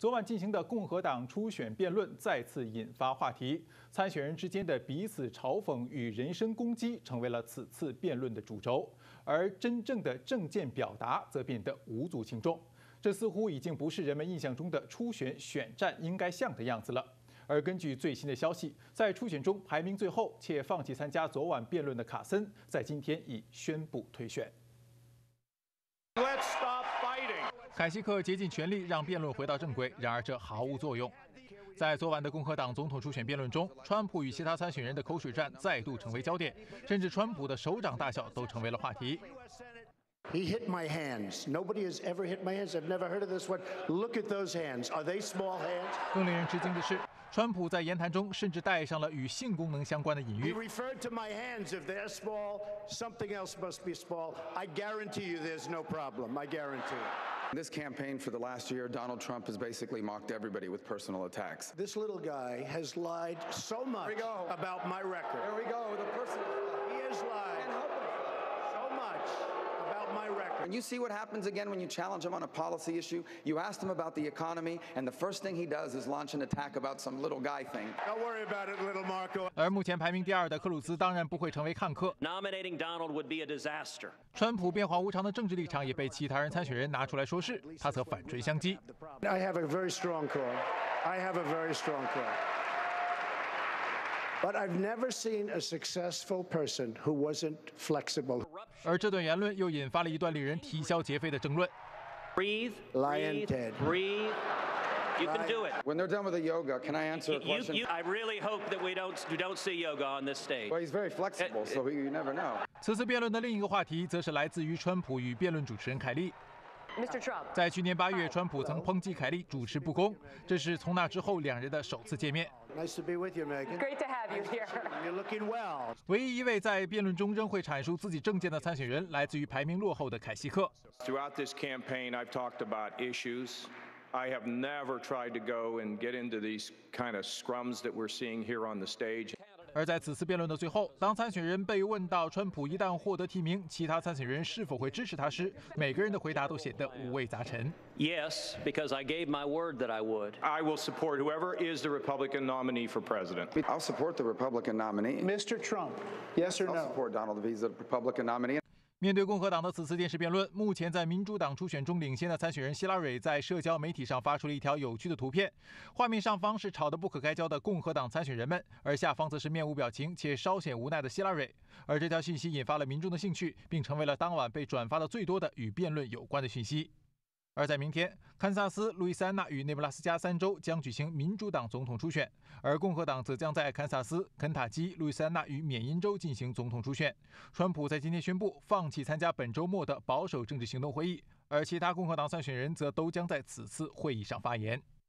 昨晚进行的共和党初选辩论再次引发话题，参选人之间的彼此嘲讽与人身攻击成为了此次辩论的主轴，而真正的政见表达则变得无足轻重。这似乎已经不是人们印象中的初选选战应该像的样子了。而根据最新的消息，在初选中排名最后且放弃参加昨晚辩论的卡森，在今天已宣布退选。 凯西克竭尽全力让辩论回到正轨，然而这毫无作用。在昨晚的共和党总统初选辩论中，川普与其他参选人的口水战再度成为焦点，甚至川普的手掌大小都成为了话题。 He hit my hands. Nobody has ever hit my hands. I've never heard of this one. Look at those hands. Are they small hands? 更令人吃惊的是，川普在言谈中甚至带上了与性功能相关的隐喻。 He referred to my hands. If they're small, something else must be small. I guarantee you, there's no problem. I guarantee. This campaign for the last year, Donald Trump has basically mocked everybody with personal attacks. This little guy has lied so much about my record. There we go. The personal. He has lied so much about my record. And you see what happens again when you challenge him on a policy issue. You asked him about the economy, and the first thing he does is launch an attack about some little guy thing. Don't worry about it, little Marco. 而目前排名第2的克鲁兹当然不会成为看客。 Nominating Donald would be a disaster. 川普变化无常的政治立场也被其他人参选人拿出来说事，他则反追相击。 I have a very strong call. I have a very strong call. But I've never seen a successful person who wasn't flexible. 而这段言论又引发了一段令人啼笑皆非的争论。 Breathe, Lion breathe, dead. breathe. You can do it. When they're done with the yoga, can I answer a question? I really hope that we don't see yoga on this stage. Well, he's very flexible, so you never know. 此次辩论的另一个话题，则是来自于川普与辩论主持人凯利。 Mr. Trump， 在去年8月，川普曾抨击凯利主持不公，这是从那之后两人的首次见面。 Nice to be with you, Megan. Great to have you here. You're looking well. 唯一一位在辩论中仍会阐述自己政见的参选人，来自于排名落后的凯西克。 Throughout this campaign, I've talked about issues. I have never tried to go and get into these kind of scrums that we're seeing here on the stage. 而在此次辩论的最后，当参选人被问到川普一旦获得提名，其他参选人是否会支持他时，每个人的回答都显得五味杂陈。 Yes, because I gave my word that I would. I will support whoever is the Republican nominee for president. I'll support the Republican nominee. Mr. Trump, yes or I'll no? support Donald if he's the Republican nominee. 面对共和党的此次电视辩论，目前在民主党初选中领先的参选人希拉蕊在社交媒体上发出了一条有趣的图片，画面上方是吵得不可开交的共和党参选人们，而下方则是面无表情且稍显无奈的希拉蕊。而这条信息引发了民众的兴趣，并成为了当晚被转发的最多的与辩论有关的讯息。 而在明天，堪萨斯、路易斯安那与内布拉斯加3州将举行民主党总统初选，而共和党则将在堪萨斯、肯塔基、路易斯安那与缅因州进行总统初选。川普在今天宣布放弃参加本周末的保守政治行动会议，而其他共和党参选人则都将在此次会议上发言。